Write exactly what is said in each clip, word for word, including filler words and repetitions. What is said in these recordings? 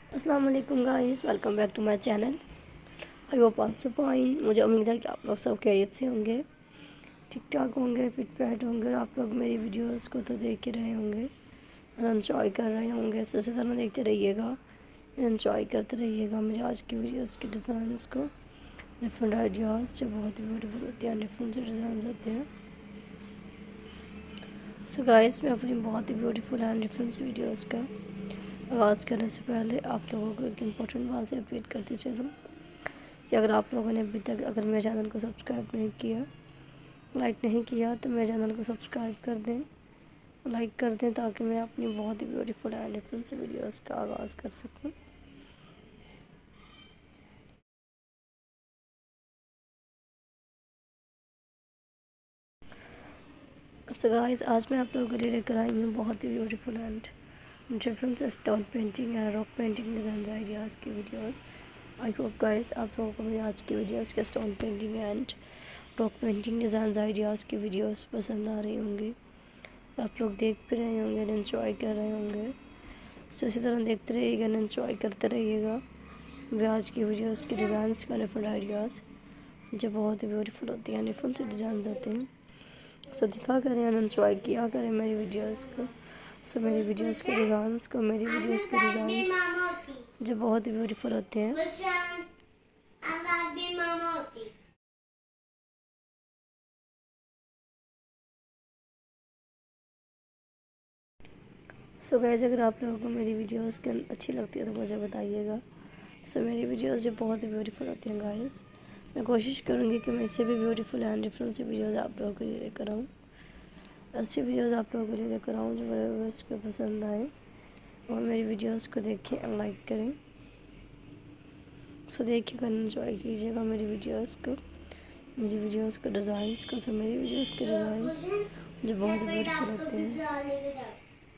अस्सलाम वालेकुम guys, welcome back to my channel. I hope आप सब फाइन। मुझे उम्मीद है कि आप लोग सब खैरियत से होंगे, ठीक ठाक होंगे, फिट फैट होंगे और आप लोग मेरी वीडियोस को तो देख ही रहे होंगे और एंजॉय कर रहे होंगे। इसी तरह देखते रहिएगा, एंजॉय करते रहिएगा मेरे आज की वीडियोस के डिज़ाइंस को, डिफरेंट आइडियाज़ जो बहुत ही ब्यूटीफुल होते हैं, डिफरेंट से डिज़ाइन होते हैं। सो गाइस, मैं अपनी बहुत ही ब्यूटीफुल एंड डिफरेंट सी वीडियोस का आगाज़ करने से पहले आप लोगों को एक इम्पोर्टेंट बात से अपडेट करती चलूँ कि अगर आप लोगों ने अभी तक अगर मेरे चैनल को सब्सक्राइब नहीं किया, लाइक नहीं किया, तो मेरे चैनल को सब्सक्राइब कर दें, लाइक कर दें, ताकि मैं अपनी बहुत ही ब्यूटीफुल एंड डिफरेंट सी वीडियोस का आगाज़ कर सकूँ। सो गाइस, आज मैं आप लोगों के लिए लेकर आई हूँ बहुत ही beautiful and different stone painting and rock painting design ideas की वीडियोस। आई होप गाइस आप लोगों को मेरी आज की वीडियोस के stone painting and rock painting design ideas की वीडियोस पसंद आ रही होंगी, आप लोग देख भी रहे होंगे, एंजॉय कर रहे होंगे। सो इसी तरह देखते रहिएगा, एंजॉय करते रहिएगा मेरी आज की वीडियोस के डिज़ाइंस का डिफरेंट आइडियाज़ जो बहुत ही ब्यूटीफुल होती हैं, डिफरेंट से डिज़ाइन होते हैं। सो दिखा करें, एंजॉय किया करें मेरी वीडियोस को। सो मेरी वीडियोस के डिज़ाइंस को मेरी वीडियोस के डिज़ाइन जो बहुत ही ब्यूटीफुल होते हैं। सो गाइस, अगर आप लोगों को मेरी वीडियोस के अच्छी लगती है तो मुझे बताइएगा। सो मेरी वीडियोस जो बहुत ही ब्यूटीफुल होती हैं गाइस, मैं कोशिश करूँगी कि मैं इससे भी ब्यूटीफुल एंड डिफरेंट सी वीडियोस आप लोगों के लिए लेकर आऊँ, अच्छी वीडियोस आप लोगों के लिए लेकर आऊँ जो मेरे व्यूअर्स को पसंद आए और मेरी वीडियोस को देखें और लाइक करें। सो देखिएगा, एंजॉय कीजिएगा मेरी वीडियोस को, मेरी वीडियोस के डिज़ाइंस को। सो मेरी वीडियोस के डिज़ाइंस जो बहुत ही ब्यूटीफुल होते हैं।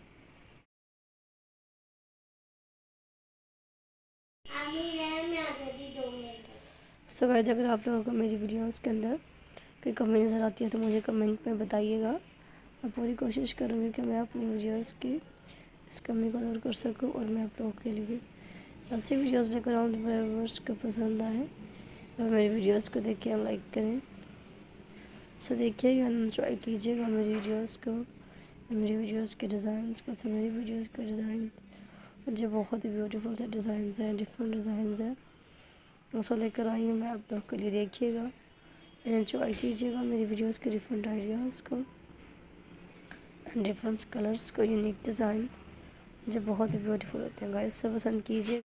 सो गाइस, अगर आप लोगों को मेरी वीडियोस के अंदर कोई कमी नज़र आती है तो मुझे कमेंट में बताइएगा। मैं पूरी कोशिश करूँगी कि मैं अपनी वीडियोस की इस कमी को दूर कर सकूँ और मैं आप लोगों के लिए ऐसी वीडियोस लेकर आऊँ जो मेरे व्यूअर्स को पसंद आए और मेरी वीडियोस को देखिए और लाइक करें। सो देखिएगा, एंजॉय कीजिएगा मेरी वीडियोस को, मेरी वीडियोस के डिज़ाइंस को। सो मेरी वीडियोस के डिज़ाइन जो बहुत ही ब्यूटीफुल से डिज़ाइन हैं, डिफरेंट डिज़ाइन हैं, उसको लेकर आई हूँ मैं आप लोग के लिए। देखिएगा, एंजॉय कीजिएगा मेरी वीडियोस के डिफरेंट आइडियाज़ को एंड डिफरेंट कलर्स को, यूनिक डिज़ाइन जो बहुत ही ब्यूटीफुल होते हैं गाइस। सब पसंद कीजिए।